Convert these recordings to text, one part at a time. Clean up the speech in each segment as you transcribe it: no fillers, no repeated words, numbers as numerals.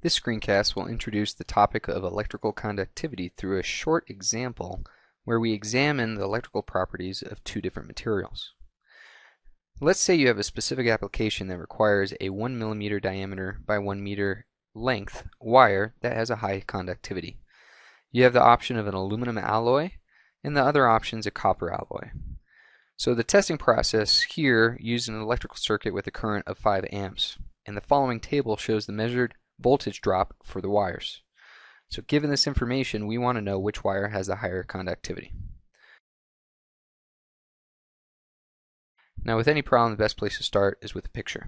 This screencast will introduce the topic of electrical conductivity through a short example where we examine the electrical properties of two different materials. Let's say you have a specific application that requires a 1 millimeter diameter by 1 meter length wire that has a high conductivity. You have the option of an aluminum alloy, and the other option is a copper alloy. So the testing process here used an electrical circuit with a current of 5 amps, and the following table shows the measured voltage drop for the wires. So given this information, we want to know which wire has the higher conductivity. Now with any problem, the best place to start is with a picture.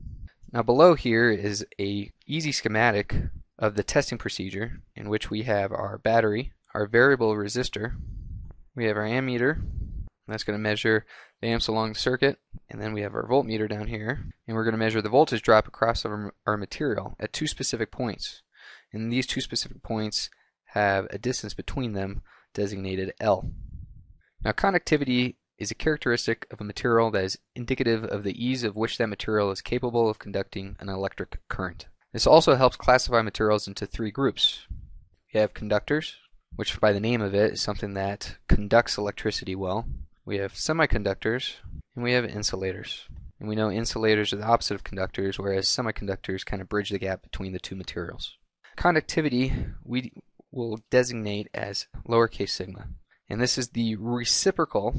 Now below here is a easy schematic of the testing procedure in which we have our battery, our variable resistor, we have our ammeter, that's going to measure the amps along the circuit, and then we have our voltmeter down here, and we're going to measure the voltage drop across our material at two specific points. And these two specific points have a distance between them designated L. Now conductivity is a characteristic of a material that is indicative of the ease of which that material is capable of conducting an electric current. This also helps classify materials into three groups. We have conductors, which by the name of it is something that conducts electricity well. We have semiconductors, and we have insulators. And we know insulators are the opposite of conductors, whereas semiconductors kind of bridge the gap between the two materials. Conductivity we will designate as lowercase sigma, and this is the reciprocal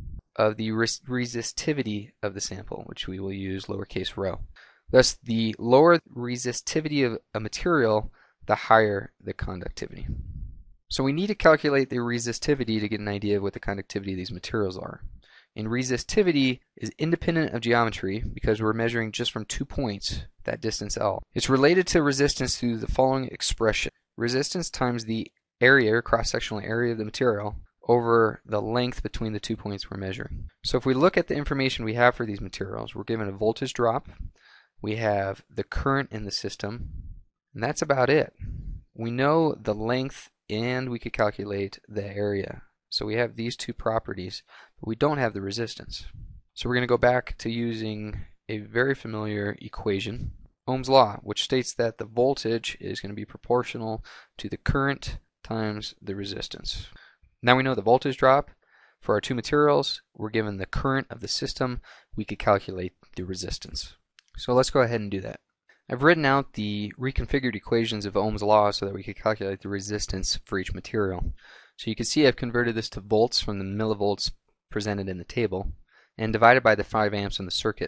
of the resistivity of the sample, which we will use lowercase rho. Thus, the lower resistivity of a material, the higher the conductivity. So we need to calculate the resistivity to get an idea of what the conductivity of these materials are. And resistivity is independent of geometry because we're measuring just from 2 points, that distance L. It's related to resistance through the following expression. Resistance times the area, or cross-sectional area of the material, over the length between the 2 points we're measuring. So if we look at the information we have for these materials, we're given a voltage drop, we have the current in the system, and that's about it. We know the length and we could calculate the area. So we have these two properties, but we don't have the resistance. So we're going to go back to using a very familiar equation, Ohm's law, which states that the voltage is going to be proportional to the current times the resistance. Now we know the voltage drop for our two materials. We're given the current of the system. We could calculate the resistance. So let's go ahead and do that. I've written out the reconfigured equations of Ohm's law so that we could calculate the resistance for each material. So you can see I've converted this to volts from the millivolts presented in the table and divided by the 5 amps in the circuit.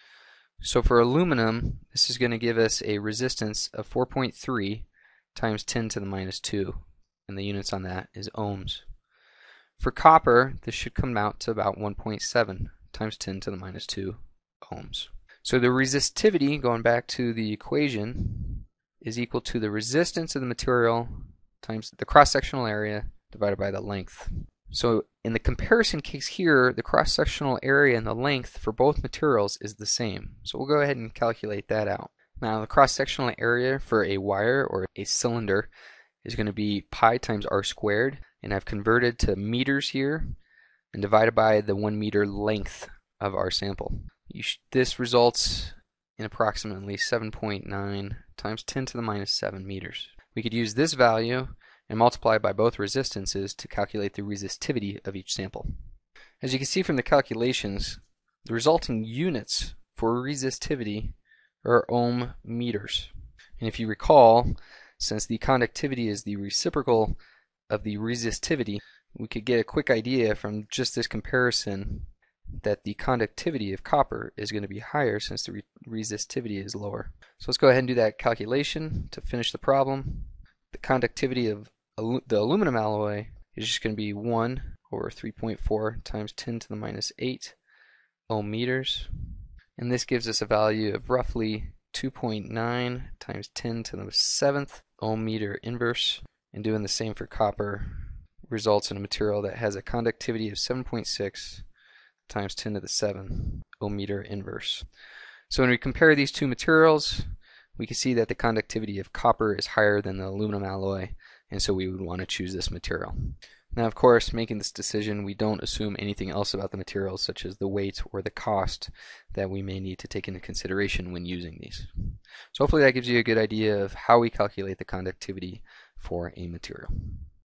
So for aluminum, this is going to give us a resistance of 4.3 times 10 to the minus 2, and the units on that is ohms. For copper, this should come out to about 1.7 times 10 to the minus 2 ohms. So the resistivity, going back to the equation, is equal to the resistance of the material times the cross-sectional area divided by the length. So in the comparison case here, the cross-sectional area and the length for both materials is the same. So we'll go ahead and calculate that out. Now the cross-sectional area for a wire or a cylinder is going to be pi times r squared, and I've converted to meters here and divided by the 1 meter length of our sample. This results in approximately 7.9 times 10 to the minus 7 meters. We could use this value and multiply by both resistances to calculate the resistivity of each sample. As you can see from the calculations, the resulting units for resistivity are ohm meters. And if you recall, since the conductivity is the reciprocal of the resistivity, we could get a quick idea from just this comparison that the conductivity of copper is going to be higher since the resistivity is lower. So let's go ahead and do that calculation to finish the problem. The conductivity of the aluminum alloy is just going to be 1 over 3.4 times 10 to the minus 8 ohm meters. And this gives us a value of roughly 2.9 times 10 to the 7th ohm meter inverse. And doing the same for copper results in a material that has a conductivity of 7.6 times 10 to the 7 ohm meter inverse. So when we compare these two materials, we can see that the conductivity of copper is higher than the aluminum alloy, and so we would want to choose this material. Now, of course, making this decision, we don't assume anything else about the materials, such as the weight or the cost that we may need to take into consideration when using these. So hopefully that gives you a good idea of how we calculate the conductivity for a material.